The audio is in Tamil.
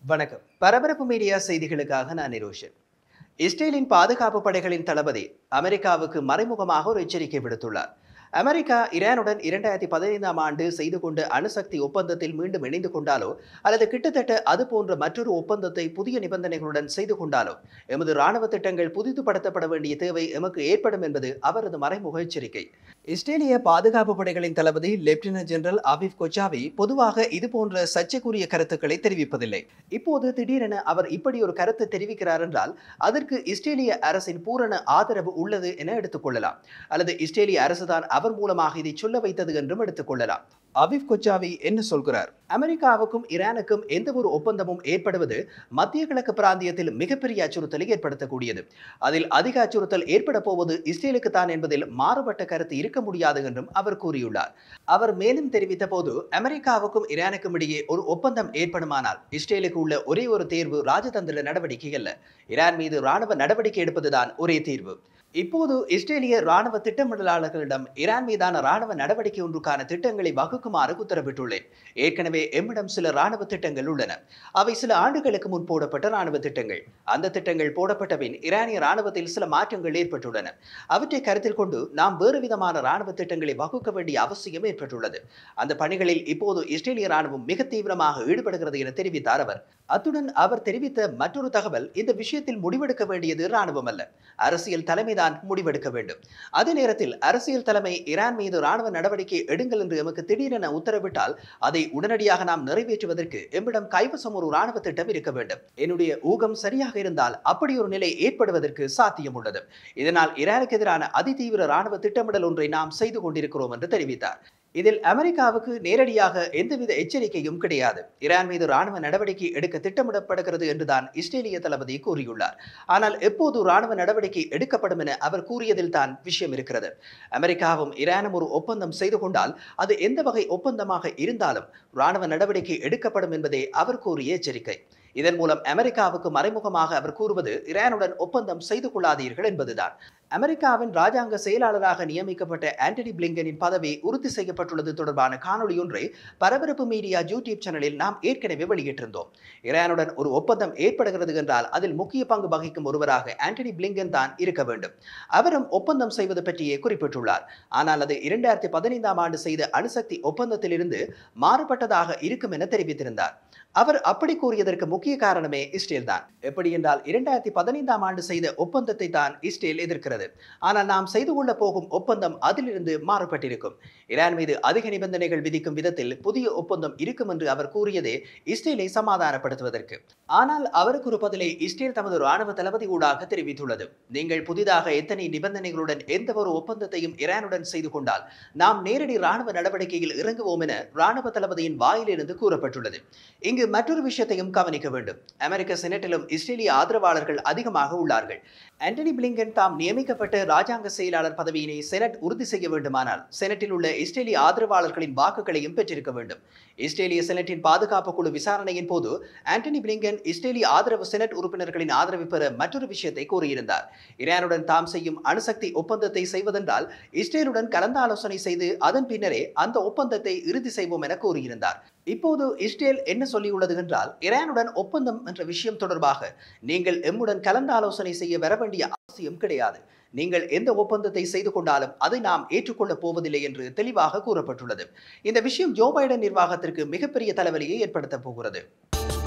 வணக்கம். பரபரப்பு மீடியா செய்திகளுக்காக நான் நிரோஷன். இஸ்ரேலின் பாதுகாப்பு படைகளின் தளபதி அமெரிக்காவுக்கு மறைமுகமாக ஒரு எச்சரிக்கை விடுத்துள்ளார். அமெரிக்கா ஈரானுடன் 2015ஆம் ஆண்டு செய்து கொண்ட அணுசக்தி ஒப்பந்தத்தில் மீண்டும் இணைந்து கொண்டாலோ அல்லது கிட்டத்தட்ட அது போன்ற மற்றொரு ஒப்பந்தத்தை புதிய நிபந்தனைகளுடன் செய்து கொண்டாலோ எமது இராணுவ திட்டங்கள் புதிதுபடுத்தப்பட வேண்டிய தேவை எமக்கு ஏற்படும் என்பது அவரது மறைமுக எச்சரிக்கை. இஸ்ரேலிய பாதுகாப்பு படைகளின் தளபதி லெப்டினன்ட் ஜெனரல் அவிவ் கொச்சாவி பொதுவாக இதுபோன்ற சர்ச்சைக்குரிய கருத்துக்களை தெரிவிப்பதில்லை. இப்போது திடீரென அவர் இப்படி ஒரு கருத்து தெரிவிக்கிறார் என்றால் அதற்கு இஸ்ரேலிய அரசின் பூரண ஆதரவு உள்ளது என எடுத்துக்கொள்ளலாம், அல்லது இஸ்ரேலிய அரசுதான் அவர் மூலமாக இதை சொல்ல வைத்தது என்றும் எடுத்துக்கொள்ளலாம். அவிவ் கொச்சாவி என்ன சொல்கிறார்? அமெரிக்காவுக்கும் ஈரானுக்கும் எந்த ஒரு ஒப்பந்தமும் ஏற்படுவது மத்திய கிழக்கு பிராந்தியத்தில் மிகப்பெரிய அச்சுறுத்தலை ஏற்படுத்தக்கூடியது. அதில் அதிக அச்சுறுத்தல் ஏற்பட போவது இஸ்ரேலுக்கு தான் என்பதில் மாறுபட்ட கருத்து இருக்க முடியாது என்றும் அவர் கூறியுள்ளார். அவர் மேலும் தெரிவித்த போது, அமெரிக்காவுக்கும் ஈரானுக்கும் இடையே ஒரு ஒப்பந்தம் ஏற்படுமானால் இஸ்ரேலுக்கு உள்ள ஒரே ஒரு தேர்வு ராஜதந்திர நடவடிக்கை அல்ல, ஈரான் மீது இராணுவ நடவடிக்கை எடுப்பதுதான் ஒரே தீர்வு. இப்போது இஸ்ரேலிய இராணுவ திட்டமிடலாளர்களிடம் ஈரான் மீதான இராணுவ நடவடிக்கை ஒன்றுக்கான திட்டங்களை வகுக்குமாறு உத்தரவிட்டுள்ளேன். ஏற்கனவே எம்மிடம் சில இராணுவ திட்டங்கள் உள்ளன. அவை சில ஆண்டுகளுக்கு முன் போடப்பட்ட இராணுவ திட்டங்கள். அந்த திட்டங்கள் போடப்பட்ட பின் ஈரானிய இராணுவத்தில் சில மாற்றங்கள் ஏற்பட்டுள்ளன. அவற்றை கருத்தில் கொண்டு நாம் வேறு விதமான இராணுவ திட்டங்களை வகுக்க வேண்டிய அவசியம் ஏற்பட்டுள்ளது. அந்த பணிகளில் இப்போது இஸ்ரேலிய இராணுவம் மிக தீவிரமாக ஈடுபடுகிறது என தெரிவித்தார் அவர். அத்துடன் அவர் தெரிவித்த மற்றொரு தகவல், இந்த விஷயத்தில் முடிவெடுக்க வேண்டியது இராணுவம் அல்ல, அரசியல் தலைமை தான் முடிவெடுக்க வேண்டும். அதே நேரத்தில் அரசியல் தலைமை ஈரான் மீது இராணுவ நடவடிக்கை எடுங்கள் என்று எமக்கு திடீரென உத்தரவிட்டால் அதை உடனடியாக நாம் நிறைவேற்றுவதற்கு எம்மிடம் கைவசம் ஒரு இராணுவ திட்டம் இருக்க வேண்டும். என்னுடைய ஊகம் சரியாக இருந்தால் அப்படி ஒரு நிலை ஏற்படுவதற்கு சாத்தியம் உள்ளது. இதனால் ஈரானுக்கு எதிரான அதிதீவிர இராணுவ திட்டமிடல் ஒன்றை நாம் செய்து கொண்டிருக்கிறோம் என்று தெரிவித்தார். இதில் அமெரிக்காவுக்கு நேரடியாக எந்தவித எச்சரிக்கையும் கிடையாது. ஈரான் மீது இராணுவ நடவடிக்கை எடுக்க திட்டமிடப்படுகிறது என்றுதான் இஸ்ரேலிய தளபதி கூறியுள்ளார். ஆனால் எப்போது இராணுவ நடவடிக்கை எடுக்கப்படும் என அவர் கூறியதில் தான் விஷயம் இருக்கிறது. அமெரிக்காவும் ஈரானும் ஒரு ஒப்பந்தம் செய்து கொண்டால் அது எந்த வகை ஒப்பந்தமாக இருந்தாலும் இராணுவ நடவடிக்கை எடுக்கப்படும் என்பதே அவர் கூறிய எச்சரிக்கை. இதன் மூலம் அமெரிக்காவுக்கு மறைமுகமாக அவர் கூறுவது ஈரானுடன் ஒப்பந்தம் செய்து கொள்ளாதீர்கள் என்பதுதான். அமெரிக்காவின் ராஜாங்க செயலாளராக நியமிக்கப்பட்ட ஆண்டனி பிளிங்கனின் பதவி உறுதி செய்யப்பட்டுள்ளது தொடர்பான காணொலி ஒன்றை பரபரப்பு மீடியா யூடியூப் சேனலில் நாம் ஏற்கனவே வெளியிட்டிருந்தோம். ஈரானுடன் ஒரு ஒப்பந்தம் ஏற்படுகிறது என்றால் அதில் முக்கிய பங்கு வகிக்கும் ஒருவராக ஆண்டனி பிளிங்கன் தான் இருக்க வேண்டும். அவரும் ஒப்பந்தம் செய்வது பற்றியே குறிப்பிட்டுள்ளார். ஆனால் அது 2015ஆம் ஆண்டு செய்த அணுசக்தி ஒப்பந்தத்திலிருந்து மாறுபட்டதாக இருக்கும் என தெரிவித்திருந்தார். அவர் அப்படி கூறியதற்கு முக்கிய காரணமே இஸ்ரேல் தான். எப்படி என்றால் 2015ஆம் ஆண்டு செய்த ஒப்பந்தத்தை தான் இஸ்ரேல் எதிர்க்கிறது. ஆனால் நாம் செய்து கொள்ள போகும் ஒப்பந்தம் அதிலிருந்து மாறுபட்டிருக்கும். ஈரான் மீது அதிக நிபந்தனைகள் விதிக்கும் விதத்தில் புதிய ஒப்பந்தம் இருக்கும் என்று அவர் கூறியதே இஸ்ரேலை சமாதானப்படுத்துவதற்கு. ஆனால் அவருக்கு ஒரு பதிலை இஸ்ரேல் தமது இராணுவ தளபதி ஊடாக தெரிவித்துள்ளது. நீங்கள் புதிதாக எத்தனை நிபந்தனைகளுடன் எந்த ஒரு ஒப்பந்தத்தையும் ஈரானுடன் செய்து கொண்டால் நாம் நேரடி இராணுவ நடவடிக்கையில் இறங்குவோம் என இராணுவ தளபதியின் வாயிலிருந்து கூறப்பட்டுள்ளது. இங்கு மற்றொரு விஷயத்தையும் கவனிக்க வேண்டும். அமெரிக்க செனட்டிலும் இஸ்ரேலிய ஆதரவாளர்கள் அதிகமாக உள்ளார்கள். ஆண்டனி பிளிங்கன் தாம் நியமிக்கப்பட்ட ராஜாங்க செயலாளர் பதவியினை செனட் உறுதி செய்ய வேண்டுமானால் செனட்டில் உள்ள இஸ்ரேலிய ஆதரவாளர்களின் வாக்குகளையும் பெற்றிருக்க வேண்டும். இஸ்ரேலிய செனட்டின் பாதுகாப்பு குழு விசாரணையின் போது ஆண்டனி பிளிங்கன் இஸ்ரேலிய ஆதரவு செனட் உறுப்பினர்களின் ஆதரவு பெற மற்றொரு விஷயத்தை கூறியிருந்தார். ஈரானுடன் தாம் செய்யும் அணுசக்தி ஒப்பந்தத்தை செய்வதென்றால் இஸ்ரேலுடன் கலந்தாலோசனை செய்து அதன் பின்னரே அந்த ஒப்பந்தத்தை இறுதி செய்வோம் என கூறியிருந்தார். இப்போது இஸ்ரேல் என்ன சொல்லியுள்ளது என்றால், ஈரானுடன் ஒப்பந்தம் என்ற விஷயம் தொடர்பாக நீங்கள் எம்முடன் கலந்தாலோசனை செய்ய வர வேண்டிய அவசியம் கிடையாது. நீங்கள் எந்த ஒப்பந்தத்தை செய்து கொண்டாலும் அதை நாம் ஏற்றுக்கொள்ளப் போவதில்லை என்று தெளிவாக கூறப்பட்டுள்ளது. இந்த விஷயம் ஜோ பைடன் நிர்வாகத்திற்கு மிகப்பெரிய தலைவலியை ஏற்படுத்த போகிறது.